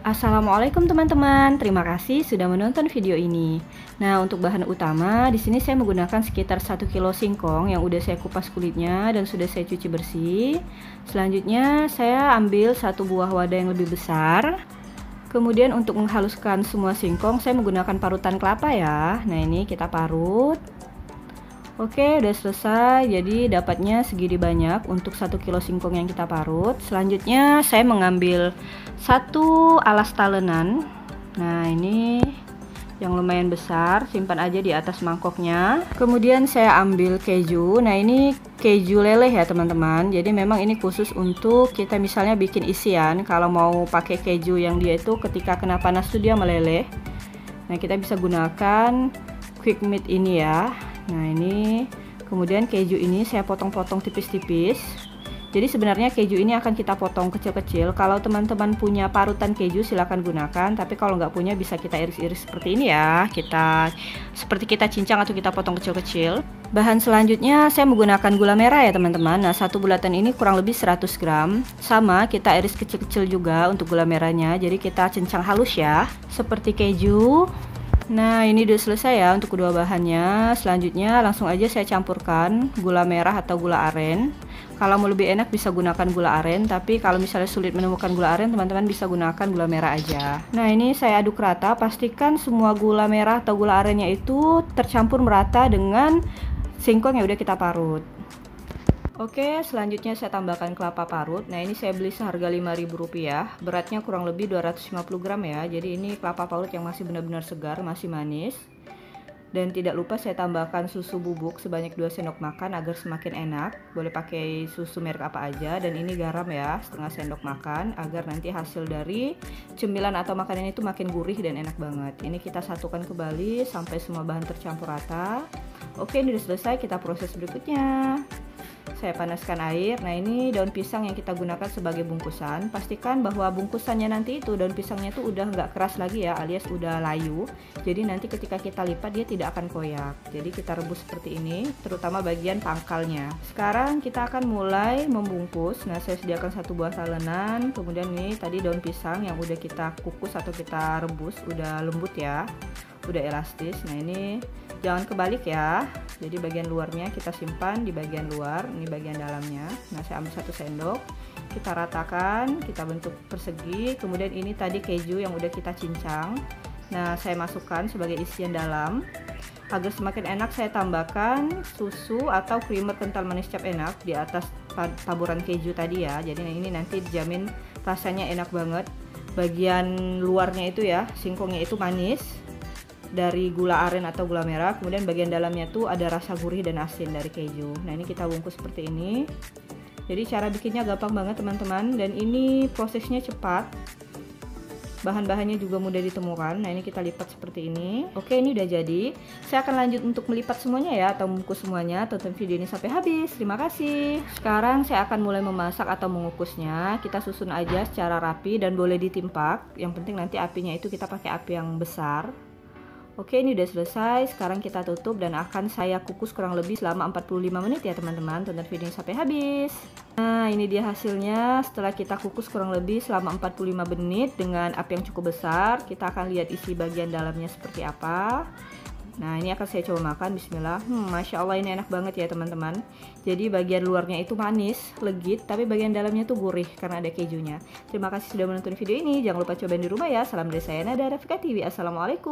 Assalamualaikum teman-teman, terima kasih sudah menonton video ini. Nah, untuk bahan utama di sini saya menggunakan sekitar 1 kilo singkong yang udah saya kupas kulitnya dan sudah saya cuci bersih. Selanjutnya saya ambil satu buah wadah yang lebih besar. Kemudian untuk menghaluskan semua singkong saya menggunakan parutan kelapa ya. Nah, ini kita parut. Oke, udah selesai. Jadi dapatnya segini banyak untuk 1 kilo singkong yang kita parut. Selanjutnya saya mengambil satu alas talenan. Nah, ini yang lumayan besar, simpan aja di atas mangkoknya. Kemudian saya ambil keju. Nah, ini keju leleh ya teman-teman. Jadi memang ini khusus untuk kita misalnya bikin isian. Kalau mau pakai keju yang dia itu ketika kena panas tuh dia meleleh. Nah, kita bisa gunakan quick meat ini ya. Nah, ini kemudian keju ini saya potong-potong tipis-tipis. Jadi sebenarnya keju ini akan kita potong kecil-kecil. Kalau teman-teman punya parutan keju silahkan gunakan, tapi kalau nggak punya bisa kita iris-iris seperti ini ya. Seperti kita cincang atau kita potong kecil-kecil. Bahan selanjutnya saya menggunakan gula merah ya teman-teman. Nah, satu bulatan ini kurang lebih 100 gram. Sama kita iris kecil-kecil juga untuk gula merahnya. Jadi kita cincang halus ya, seperti keju. Nah, ini udah selesai ya untuk kedua bahannya. Selanjutnya langsung aja saya campurkan gula merah atau gula aren. Kalau mau lebih enak bisa gunakan gula aren, tapi kalau misalnya sulit menemukan gula aren, teman-teman bisa gunakan gula merah aja. Nah, ini saya aduk rata, pastikan semua gula merah atau gula arennya itu tercampur merata dengan singkong yang udah kita parut. Oke, selanjutnya saya tambahkan kelapa parut. Nah, ini saya beli seharga Rp5.000. Beratnya kurang lebih 250 gram ya. Jadi ini kelapa parut yang masih benar-benar segar, masih manis. Dan tidak lupa saya tambahkan susu bubuk sebanyak 2 sendok makan agar semakin enak. Boleh pakai susu merek apa aja. Dan ini garam ya, setengah sendok makan agar nanti hasil dari cemilan atau makanan itu makin gurih dan enak banget. Ini kita satukan kembali sampai semua bahan tercampur rata. Oke, ini sudah selesai. Kita proses berikutnya. Saya panaskan air. Nah, ini daun pisang yang kita gunakan sebagai bungkusan. Pastikan bahwa bungkusannya nanti itu daun pisangnya itu udah nggak keras lagi ya, alias udah layu. Jadi nanti ketika kita lipat dia tidak akan koyak. Jadi kita rebus seperti ini, terutama bagian pangkalnya. Sekarang kita akan mulai membungkus. Nah, saya sediakan satu buah talenan. Kemudian ini tadi daun pisang yang udah kita kukus atau kita rebus, udah lembut ya, udah elastis. Nah, ini jangan kebalik ya. Jadi bagian luarnya kita simpan di bagian luar, ini bagian dalamnya. Nah, saya ambil 1 sendok, kita ratakan, kita bentuk persegi. Kemudian ini tadi keju yang udah kita cincang. Nah, saya masukkan sebagai isian dalam. Agar semakin enak saya tambahkan susu atau creamer kental manis cap enak di atas taburan keju tadi ya. Jadi ini nanti dijamin rasanya enak banget. Bagian luarnya itu ya, singkongnya itu manis dari gula aren atau gula merah, kemudian bagian dalamnya tuh ada rasa gurih dan asin dari keju. Nah, ini kita bungkus seperti ini. Jadi cara bikinnya gampang banget teman-teman, dan ini prosesnya cepat. Bahan-bahannya juga mudah ditemukan. Nah, ini kita lipat seperti ini. Oke, ini udah jadi. Saya akan lanjut untuk melipat semuanya ya, atau membungkus semuanya. Tonton video ini sampai habis. Terima kasih. Sekarang saya akan mulai memasak atau mengukusnya. Kita susun aja secara rapi dan boleh ditimpak. Yang penting nanti apinya itu kita pakai api yang besar. Oke, ini udah selesai. Sekarang kita tutup dan akan saya kukus kurang lebih selama 45 menit ya teman-teman. Tonton videonya sampai habis. Nah, ini dia hasilnya setelah kita kukus kurang lebih selama 45 menit dengan api yang cukup besar. Kita akan lihat isi bagian dalamnya seperti apa. Nah, ini akan saya coba makan. Bismillah. Masya Allah, ini enak banget ya teman-teman. Jadi bagian luarnya itu manis, legit, tapi bagian dalamnya tuh gurih karena ada kejunya. Terima kasih sudah menonton video ini. Jangan lupa cobain di rumah ya. Salam dari saya Nada Rafika TV. Assalamualaikum.